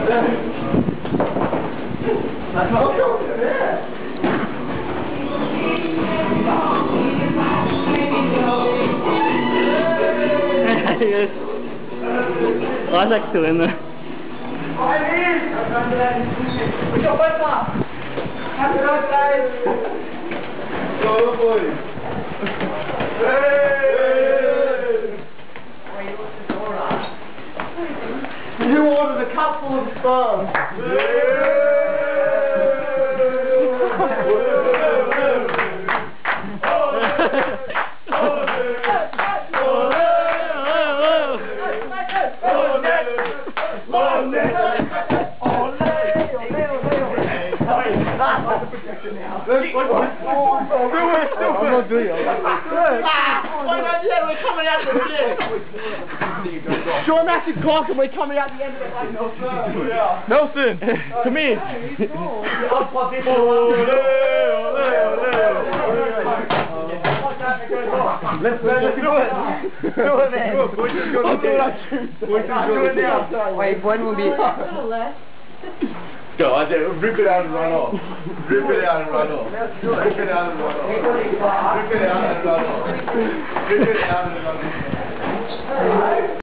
Waar is echt erin? Go boy. You ordered a cup full of sperm. I'm not doing it. We're coming out the end. Sean, that's the clock and we're coming out the end of it like no sir. Nelson, come here. Let's do it. Do it, man. Do it now. Wait, one will be. Go, I did. Rip it out and run off. Rip it out and run off. Rip it out and run off. Rip it out and run off. Rip it out and run off.